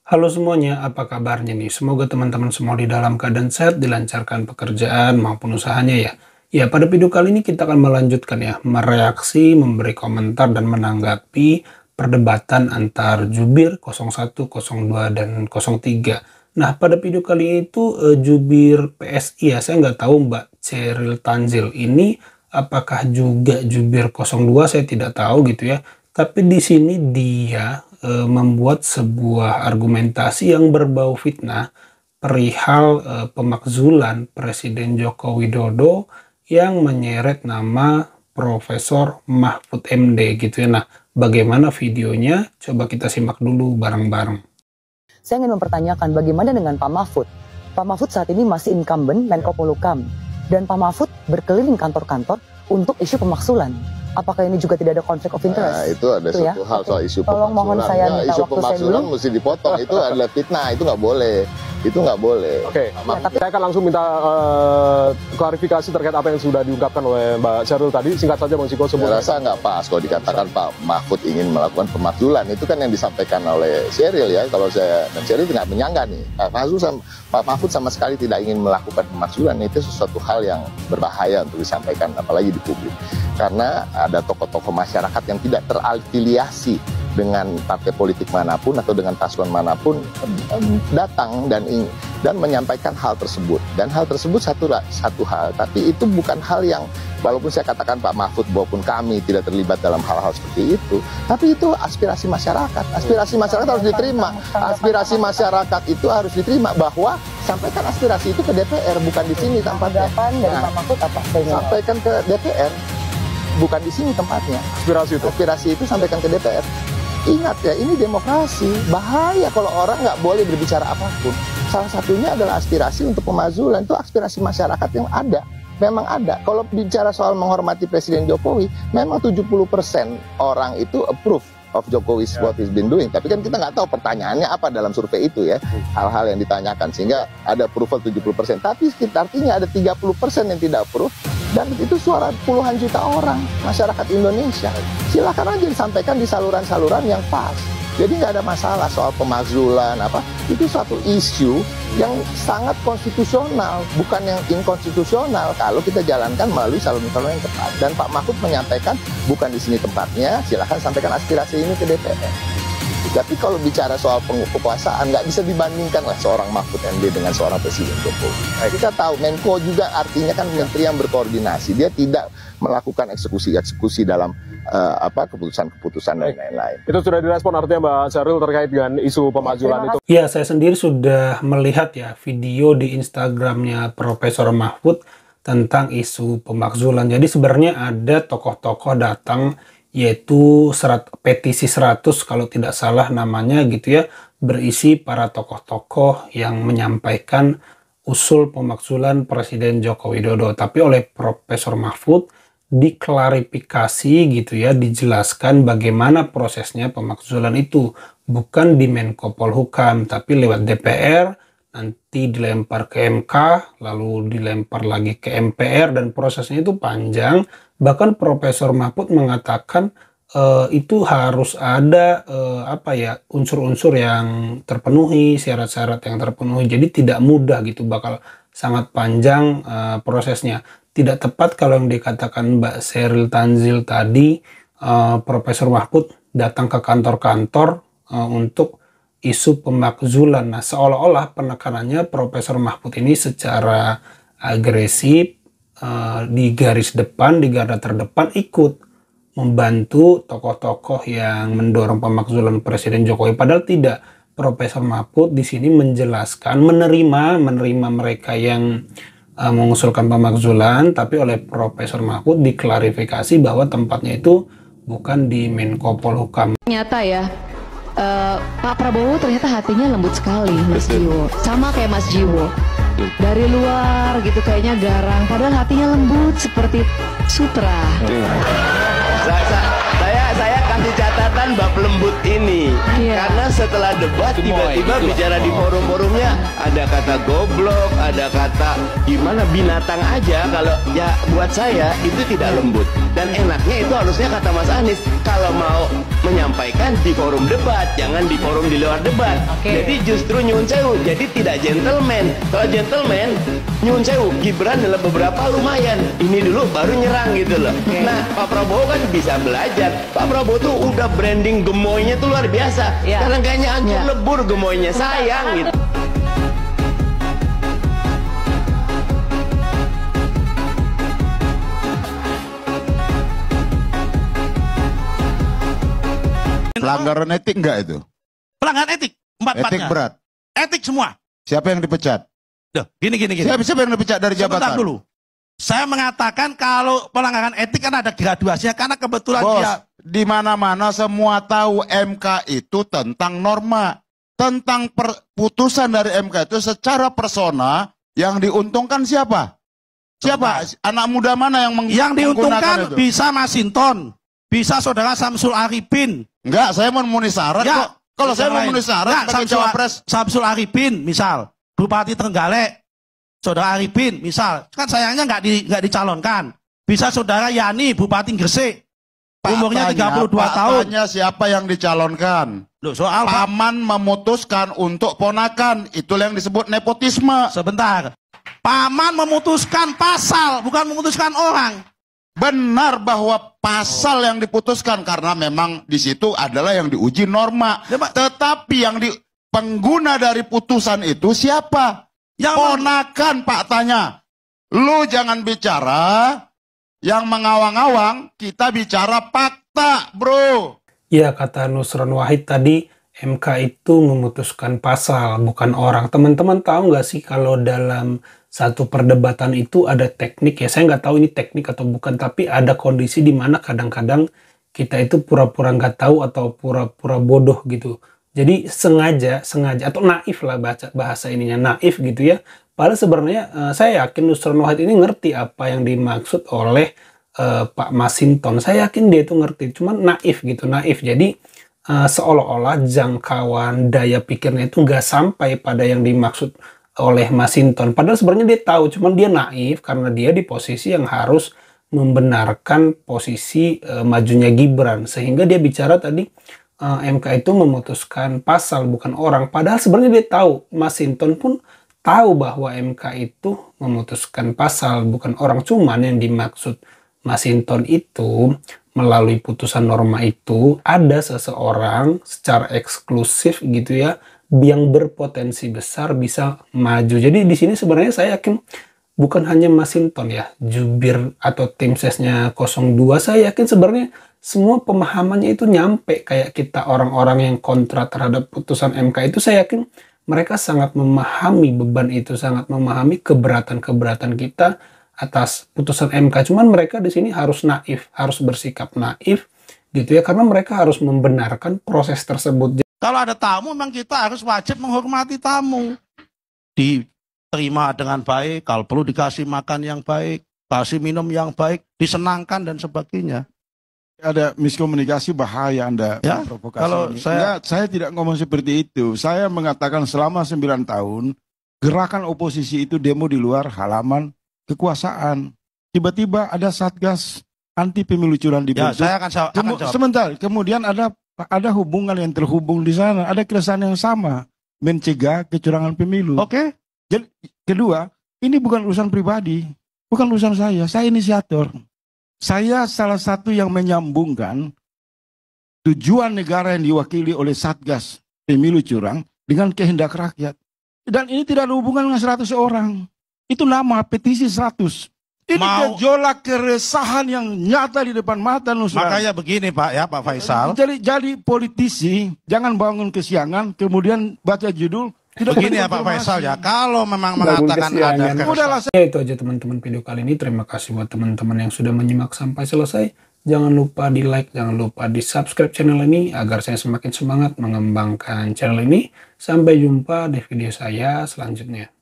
Halo semuanya, apa kabarnya nih? Semoga teman-teman semua di dalam keadaan sehat, dilancarkan pekerjaan maupun usahanya ya. Ya, pada video kali ini kita akan melanjutkan ya, mereaksi, memberi komentar, dan menanggapi perdebatan antar jubir 01, 02, dan 03. Nah, pada video kali ini itu jubir PSI ya, saya nggak tahu Mbak Sheryl Tanzil ini apakah juga jubir 02, saya tidak tahu gitu ya. Tapi di sini dia membuat sebuah argumentasi yang berbau fitnah perihal pemakzulan Presiden Joko Widodo yang menyeret nama Profesor Mahfud MD gitu ya. Nah, bagaimana videonya? Coba kita simak dulu bareng-bareng. Saya ingin mempertanyakan bagaimana dengan Pak Mahfud. Pak Mahfud saat ini masih incumbent Menko Polhukam. Dan Pak Mahfud berkeliling kantor-kantor untuk isu pemaksulan. Apakah ini juga tidak ada konflik of interest? Nah, itu ada satu hal soal isu pemaksulan. Tolong mohon saya minta isu waktu pemaksulan mesti dipotong. Itu adalah fitnah, itu nggak boleh. Itu nggak boleh. Oke, saya akan langsung minta klarifikasi terkait apa yang sudah diungkapkan oleh Mbak Sheryl tadi. Singkat saja Bang Ciko. Saya rasa nggak pas kalau dikatakan Pak Mahfud ingin melakukan pemakzulan. Itu kan yang disampaikan oleh Sheryl ya. Kalau saya dan Sheryl tidak menyangka nih. Pak Mahfud sama sekali tidak ingin melakukan pemakzulan. Itu sesuatu hal yang berbahaya untuk disampaikan, apalagi di publik. Karena ada tokoh-tokoh masyarakat yang tidak terafiliasi dengan partai politik manapun atau dengan paslon manapun datang dan menyampaikan hal tersebut. Dan hal tersebut satu hal, tapi itu bukan hal yang, walaupun saya katakan Pak Mahfud maupun kami tidak terlibat dalam hal-hal seperti itu, tapi itu aspirasi masyarakat. Aspirasi masyarakat harus diterima. Aspirasi masyarakat itu harus diterima, bahwa sampaikan aspirasi itu ke DPR, bukan di sini tempatnya. Dari Pak Mahfud apa? Sampaikan ke DPR, bukan di sini tempatnya. Aspirasi itu sampaikan ke DPR. Ingat ya, ini demokrasi. Bahaya kalau orang nggak boleh berbicara apapun. Salah satunya adalah aspirasi untuk pemakzulan. Itu aspirasi masyarakat yang ada. Memang ada. Kalau bicara soal menghormati Presiden Jokowi, memang 70% orang itu approve of Jokowi's what he's been doing. Tapi kan kita nggak tahu pertanyaannya apa dalam survei itu ya. Hal-hal yang ditanyakan. Sehingga ada approval 70%. Tapi artinya ada 30% yang tidak approve. Dan itu suara puluhan juta orang masyarakat Indonesia. Silakan aja disampaikan di saluran-saluran yang pas. Jadi nggak ada masalah soal pemakzulan apa. Itu suatu isu yang sangat konstitusional, bukan yang inkonstitusional kalau kita jalankan melalui saluran-saluran yang tepat. Dan Pak Mahfud menyampaikan bukan di sini tempatnya. Silakan sampaikan aspirasi ini ke DPR. Tapi kalau bicara soal kekuasaan, nggak bisa dibandingkan lah seorang Mahfud MD dengan seorang Presiden Jokowi. Kita tahu Menko juga artinya kan menteri yang berkoordinasi. Dia tidak melakukan eksekusi dalam keputusan-keputusan dan lain-lain. Itu sudah direspon artinya Mbak Sheryl terkait dengan isu pemakzulan itu. Ya, saya sendiri sudah melihat ya video di Instagramnya Profesor Mahfud tentang isu pemakzulan. Jadi sebenarnya ada tokoh-tokoh datang, yaitu petisi 100 kalau tidak salah namanya gitu ya, berisi para tokoh-tokoh yang menyampaikan usul pemakzulan Presiden Joko Widodo. Tapi oleh Profesor Mahfud diklarifikasi gitu ya, dijelaskan bagaimana prosesnya pemakzulan itu, bukan di Menko Polhukam tapi lewat DPR, nanti dilempar ke MK, lalu dilempar lagi ke MPR, dan prosesnya itu panjang. Bahkan Profesor Mahfud mengatakan itu harus ada unsur-unsur yang terpenuhi, syarat-syarat yang terpenuhi. Jadi tidak mudah gitu, bakal sangat panjang prosesnya. Tidak tepat kalau yang dikatakan Mbak Sheryl Tanzil tadi, Profesor Mahfud datang ke kantor-kantor untuk isu pemakzulan. Nah, seolah-olah penekanannya Profesor Mahfud ini secara agresif di garis depan, di garda terdepan, ikut membantu tokoh-tokoh yang mendorong pemakzulan Presiden Jokowi. Padahal tidak. Profesor Mahfud di sini menjelaskan, menerima mereka yang mengusulkan pemakzulan, tapi oleh Profesor Mahfud diklarifikasi bahwa tempatnya itu bukan di Menko Polhukam. Ternyata ya, Pak Prabowo ternyata hatinya lembut sekali, Mas Jiwo. Sama kayak Mas Jiwo. Dari luar gitu kayaknya garang, padahal hatinya lembut seperti sutra. Saya kasih catatan bab lembut ini. Karena setelah debat tiba-tiba bicara di forum-forumnya ada kata goblok, ada kata gimana binatang aja. Kalau ya buat saya itu tidak lembut. Dan enaknya itu harusnya kata Mas Anies, kalau mau menyampaikan di forum debat, jangan di forum di luar debat. Jadi justru nyun sewu, jadi tidak gentleman. Kalau gentleman, nyun sewu, Gibran dalam beberapa lumayan. Ini dulu baru nyerang gitu loh. Nah, Pak Prabowo kan bisa belajar. Pak Prabowo tuh udah branding gemoynya tuh luar biasa. Karena kayaknya hancur lebur gemoynya, sayang gitu. Pelanggaran etik enggak itu? Pelanggaran etik, Etik berat. Etik semua. Siapa yang dipecat? Duh, gini. Siapa yang dipecat dari jabatan? Sebentar dulu. Saya mengatakan kalau pelanggaran etik kan ada graduasinya karena kebetulan Bos, dia di mana-mana semua tahu MK itu tentang norma, tentang putusan dari MK itu secara persona yang diuntungkan siapa? Siapa? Anak muda mana yang diuntungkan itu? Bisa Masinton, bisa saudara Samsul Arifin. Enggak, saya memenuhi syarat kok. Kalau saya memenuhi syarat sebagai cawapres. Samsul Arifin misal, Bupati Trenggalek, saudara Arifin misal, kan sayangnya nggak dicalonkan. Bisa saudara Yani, Bupati Gresik, umurnya 32 tahun. Tanya siapa yang dicalonkan? Loh, soal paman memutuskan untuk ponakan, itulah yang disebut nepotisme. Sebentar, paman memutuskan pasal, bukan memutuskan orang. Benar bahwa pasal yang diputuskan karena memang di situ adalah yang diuji norma. Tetapi yang pengguna dari putusan itu siapa? Ponakan, Pak, tanya. Lu jangan bicara yang mengawang-awang, kita bicara fakta, bro. Ya, kata Nusron Wahid tadi, MK itu memutuskan pasal, bukan orang. Teman-teman tahu nggak sih kalau dalam satu perdebatan itu ada teknik, ya saya nggak tahu ini teknik atau bukan, tapi ada kondisi di mana kadang-kadang kita itu pura-pura nggak tahu atau pura-pura bodoh gitu. Jadi sengaja atau naif lah bahasa ininya, naif gitu ya. Padahal sebenarnya saya yakin Nusron Wahid ini ngerti apa yang dimaksud oleh Pak Masinton. Saya yakin dia itu ngerti, cuman naif gitu, naif. Jadi seolah-olah jangkauan daya pikirnya itu nggak sampai pada yang dimaksud oleh Masinton. Padahal sebenarnya dia tahu, cuman dia naif karena dia di posisi yang harus membenarkan posisi majunya Gibran. Sehingga dia bicara tadi MK itu memutuskan pasal bukan orang. Padahal sebenarnya dia tahu, Masinton pun tahu bahwa MK itu memutuskan pasal bukan orang. Cuman yang dimaksud Masinton itu melalui putusan norma itu ada seseorang secara eksklusif gitu ya, yang berpotensi besar bisa maju. Jadi di sini sebenarnya saya yakin bukan hanya Masinton ya, jubir atau tim sesnya 02, saya yakin sebenarnya semua pemahamannya itu nyampe. Kayak kita orang-orang yang kontra terhadap putusan MK itu, saya yakin mereka sangat memahami beban itu, sangat memahami keberatan-keberatan kita atas putusan MK. Cuman mereka di sini harus naif, harus bersikap naif gitu ya, karena mereka harus membenarkan proses tersebut. Kalau ada tamu, memang kita harus wajib menghormati tamu. Diterima dengan baik, kalau perlu dikasih makan yang baik, kasih minum yang baik, disenangkan dan sebagainya. Ada miskomunikasi, bahaya Anda ya, provokasi kalau ini. saya tidak ngomong seperti itu. Saya mengatakan selama 9 tahun, gerakan oposisi itu demo di luar halaman kekuasaan. Tiba-tiba ada Satgas anti pemilu curang dibentuk. Ya, saya akan jawab. Sebentar, kemudian ada hubungan yang terhubung di sana, ada keresahan yang sama, mencegah kecurangan pemilu. Oke. Jadi kedua, ini bukan urusan pribadi, bukan urusan saya inisiator. Saya salah satu yang menyambungkan tujuan negara yang diwakili oleh Satgas pemilu curang dengan kehendak rakyat. Dan ini tidak ada hubungan dengan 100 orang. Itu nama petisi 100. Ini gejolak keresahan yang nyata di depan mata Nusron. Makanya begini Pak ya, Pak Faisal. Jadi politisi jangan bangun kesiangan kemudian baca judul. Begini ya Pak Faisal ya, kalau memang mengatakan ada keresahan. Ya itu aja teman-teman video kali ini. Terima kasih buat teman-teman yang sudah menyimak sampai selesai. Jangan lupa di like, jangan lupa di subscribe channel ini agar saya semakin semangat mengembangkan channel ini. Sampai jumpa di video saya selanjutnya.